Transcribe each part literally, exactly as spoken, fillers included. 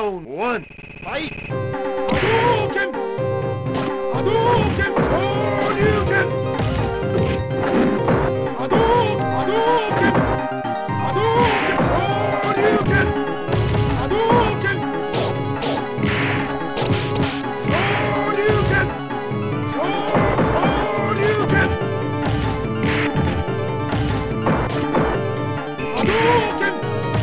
Round one, fight! Hadouken! Hadouken! Hadouken! Hadouken! Hadouken! Hadouken! Hadouken! Hadouken! Hadouken! Hadouken!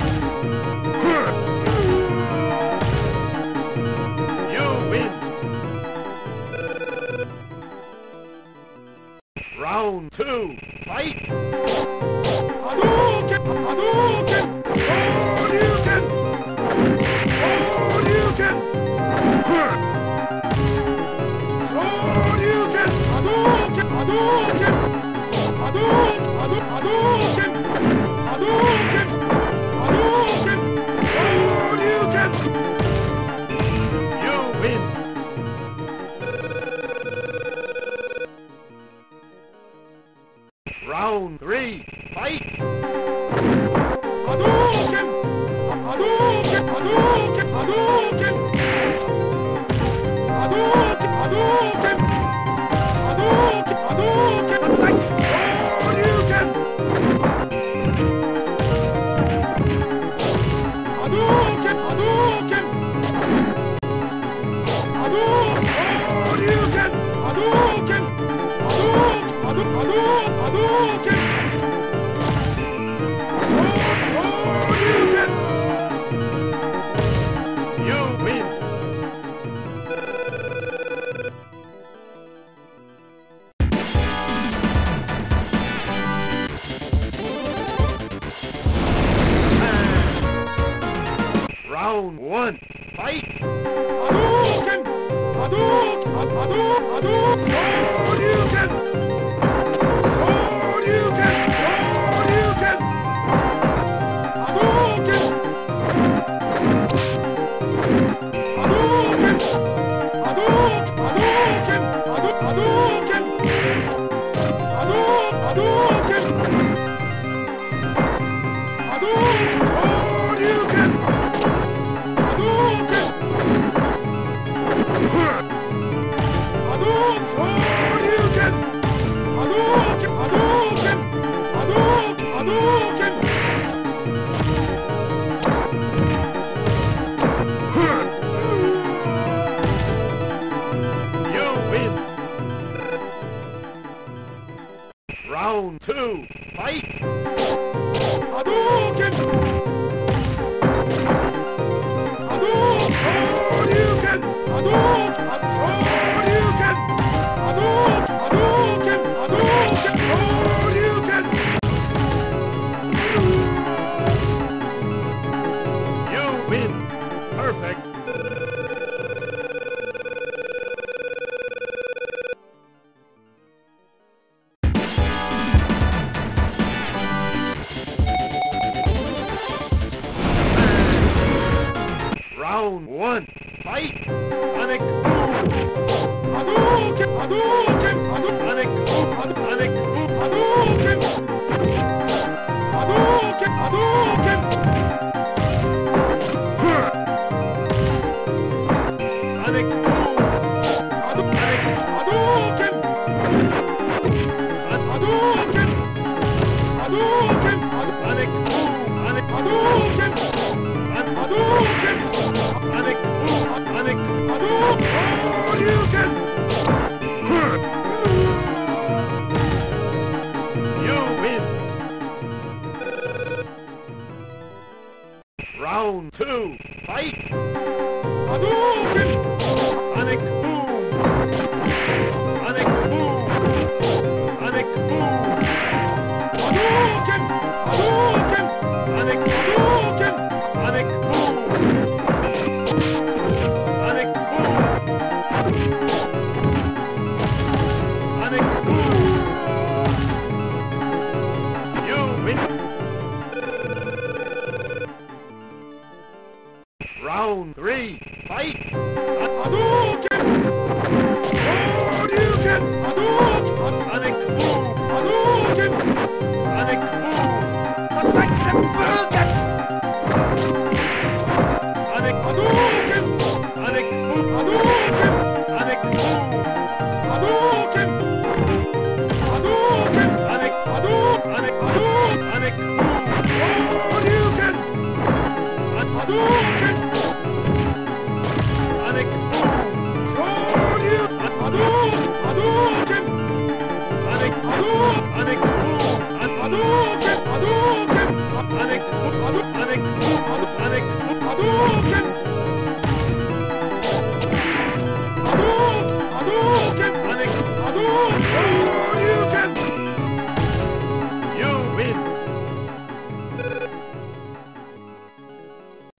You win! Round two, fight! Hadouken! Hadouken! Hadouken! Hadouken! Hadouken! Hadouken! Hadouken! Hadouken! Hadouken! Hadouken! Hadouken! Hadouken! You win! Round three, fight! Hadouken! Hadouken! Hadouken! Hadouken! Hadouken! Hadouken! Hadouken! Hadouken! Hadouken! Hadouken! Hadouken! Hadouken! Hadouken! Hadouken! Hadouken! Hadouken! Hadouken! You win! Round one, fight! Hadouken! Hadouken! Hadouken! Hadouken! Hadouken! Hadouken! Hadouken! Hadouken! Hadouken! Hadouken! Hadouken! Hadouken! Hadouken! Hadouken! You win! Round two, fight! Hadouken! Hadouken! Hadouken! Hadouken! Hadouken! Hadouken! Hadouken! Hadouken! You win! Perfect! Round one, fight! Panic! Hadouken! Hadouken! Hadouken! Hadouken! Hadouken! Hadouken! Hadouken! Panic! Hadouken! Hadouken! Hadouken! Hadouken! Panic! Panic! Hadouken! Hadouken! Panic! Panic! Hadouken! You win! Round two, fight! Hadouken! Panic! Boom! Panic! Boom! Panic! Boom! Hadouken! Hadouken! Panic! Hadouken! Panic! Boom! Panic! Boom! Panic! Boom! You win! Round three.